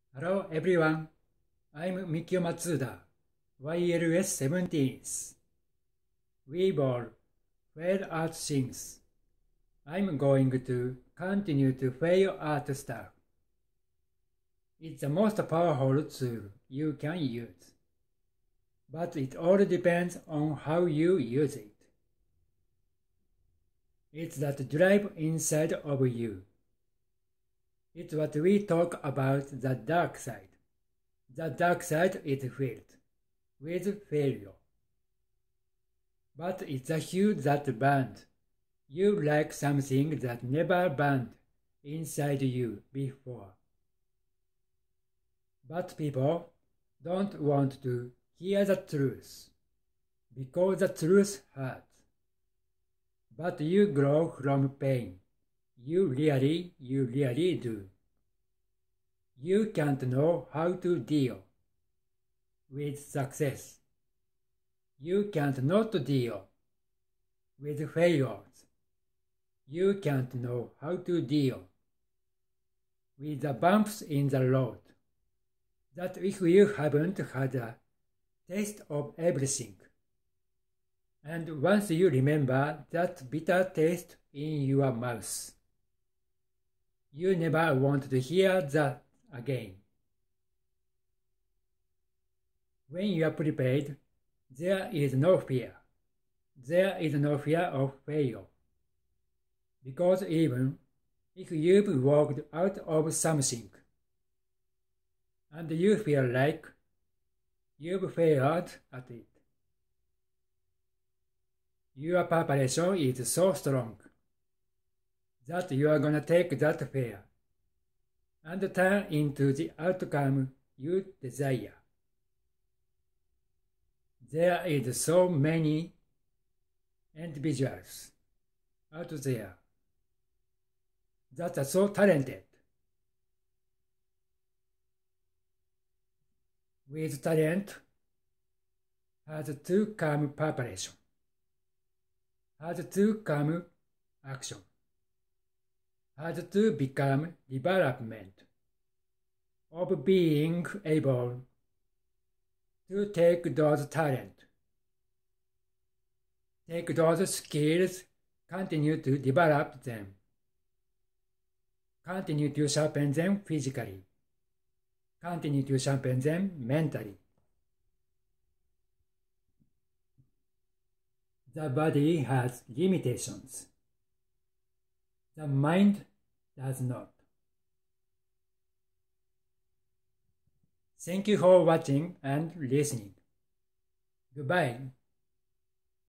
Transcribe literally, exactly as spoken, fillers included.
Hello everyone, I'm Mikio Matsuda, Y L S seventeenth. We all fail at things. I'm going to continue to fail at stuff. It's the most powerful tool you can use. But it all depends on how you use it. It's that drive inside of you. It's what we talk about the dark side. The dark side is filled with failure. But it's a hue that burned. You like something that never burned inside you before. But people don't want to hear the truth, because the truth hurts. But you grow from pain. You really, you really do. You can't know how to deal with success. You can't not deal with failures. You can't know how to deal with the bumps in the road. That if you haven't had a taste of everything, and once you remember that bitter taste in your mouth, you never want to hear that again. When you are prepared, there is no fear. There is no fear of failure. Because even if you've walked out of something, and you feel like you've failed at it, your preparation is so strong that you are gonna take that fear and turn into the outcome you desire. There is so many individuals out there that are so talented. With talent has to come preparation, has to come action, has to become development of being able to take those talents, take those skills, continue to develop them, continue to sharpen them physically, continue to sharpen them mentally. The body has limitations. The mind does not. Thank you for watching and listening. Goodbye.